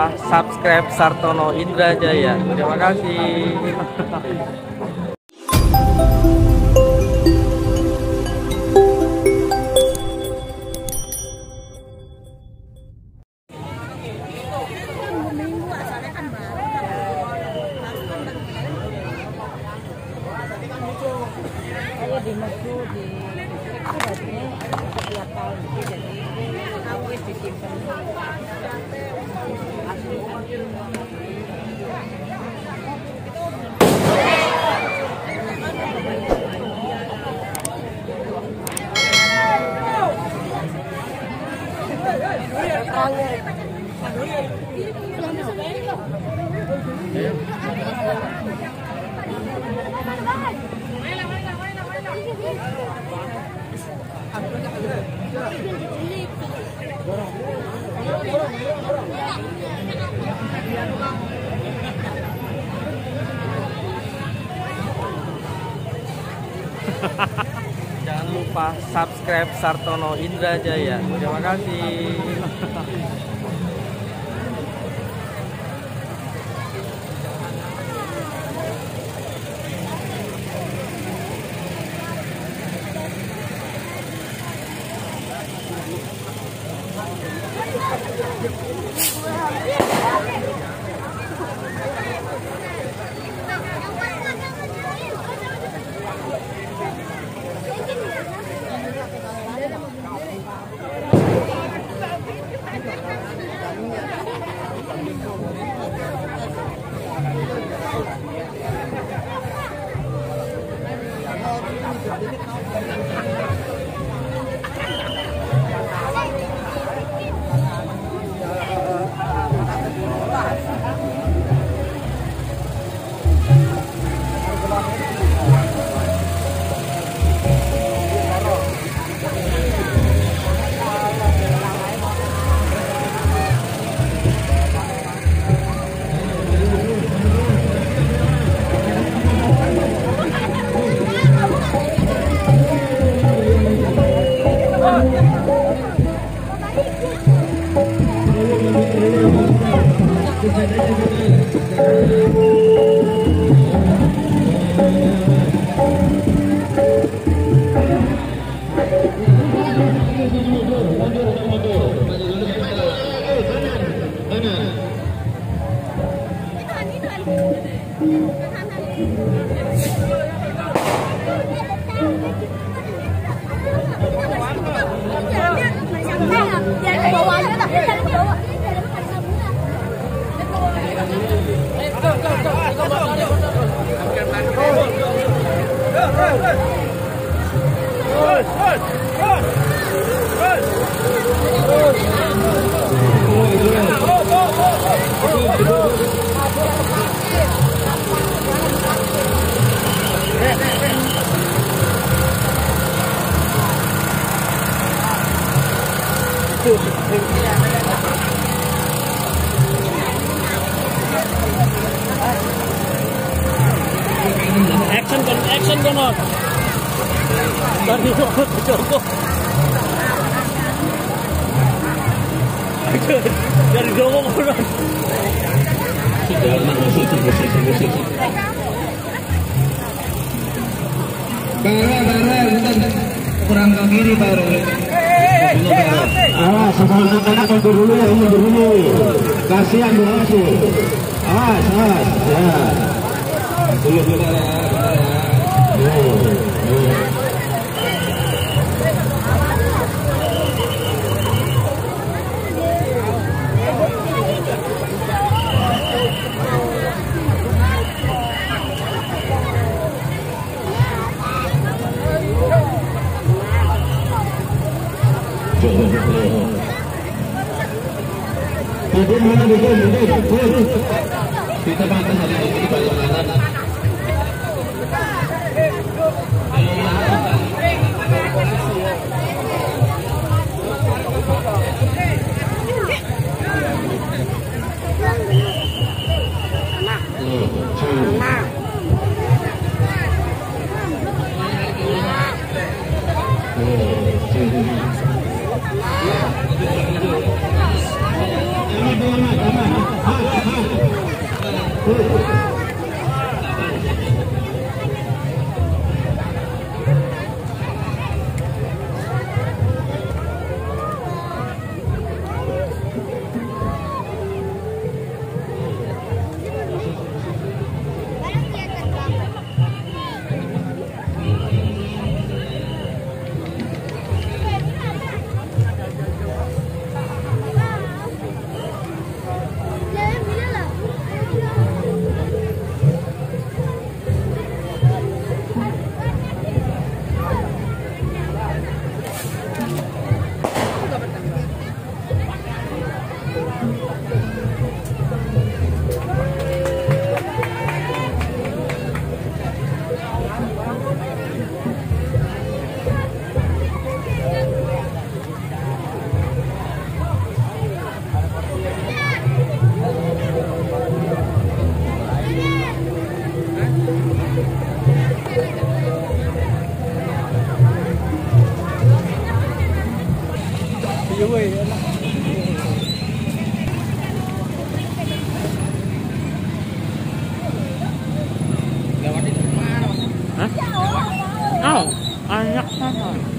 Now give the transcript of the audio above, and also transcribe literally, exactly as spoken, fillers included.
lupa subscribe Sartono Indrajaya. Terima kasih. Saya di Mesir di itu rasanya setiap tahun itu jadi awet disimpan asli. Jangan lupa subscribe Sartono Indrajaya. Terima kasih. Action kon action konon. Dari Joko. Dari Joko konon. Bara, bara, kurang ke kiri baru. Awas, sekarang mundur dulu ya, mundur dulu. Kasihan bosku. Awas, awas, ya. Dulu dulu ya, ya. Duduk mana duduk, duduk, duduk. Kita pantas hari ini bagaimana? Aman, aman, aman. Iya weh, enak. Lewatin kemana? Hah? Oh, anak sana.